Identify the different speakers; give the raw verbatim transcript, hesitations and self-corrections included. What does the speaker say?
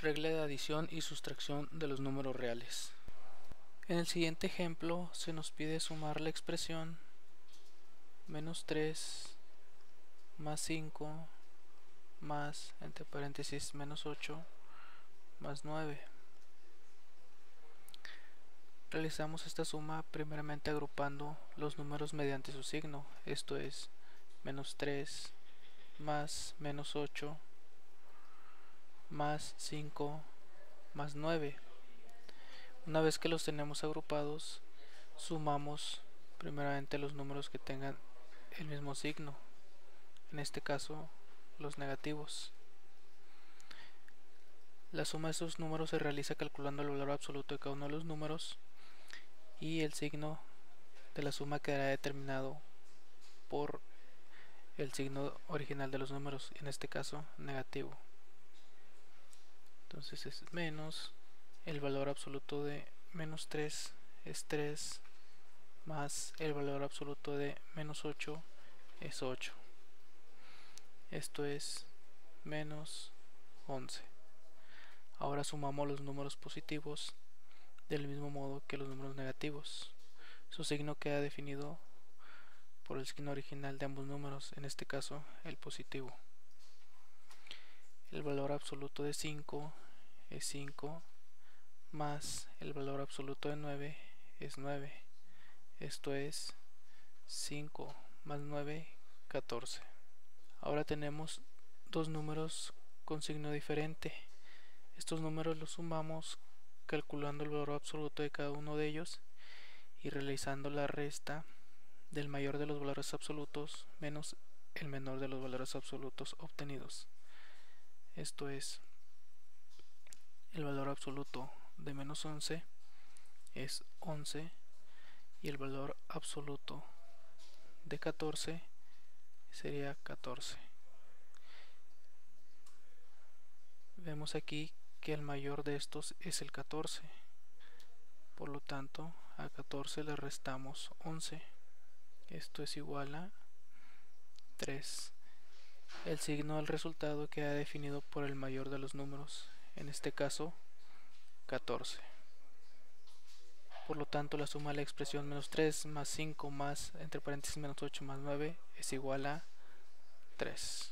Speaker 1: Regla de adición y sustracción de los números reales. En el siguiente ejemplo se nos pide sumar la expresión menos tres más cinco más, entre paréntesis, menos ocho más nueve. Realizamos esta suma primeramente agrupando los números mediante su signo, esto es menos tres más menos ocho más cinco más nueve. Una vez que los tenemos agrupados, sumamos primeramente los números que tengan el mismo signo, en este caso los negativos. La suma de estos números se realiza calculando el valor absoluto de cada uno de los números y el signo de la suma quedará determinado por el signo original de los números, en este caso negativo. Entonces es menos, el valor absoluto de menos tres es tres, más el valor absoluto de menos ocho es ocho. Esto es menos once. Ahora sumamos los números positivos del mismo modo que los números negativos. Su signo queda definido por el signo original de ambos números, en este caso el positivo. El valor absoluto de cinco es cinco, más el valor absoluto de nueve es nueve. Esto es cinco más nueve, catorce. Ahora tenemos dos números con signo diferente. Estos números los sumamos calculando el valor absoluto de cada uno de ellos y realizando la resta del mayor de los valores absolutos menos el menor de los valores absolutos obtenidos. Esto es, el valor absoluto de menos once es once y el valor absoluto de catorce sería catorce. Vemos aquí que el mayor de estos es el catorce, por lo tanto a catorce le restamos once, esto es igual a tres. El signo del resultado queda definido por el mayor de los números, en este caso catorce. Por lo tanto la suma de la expresión menos tres más cinco más, entre paréntesis, menos ocho más nueve es igual a tres.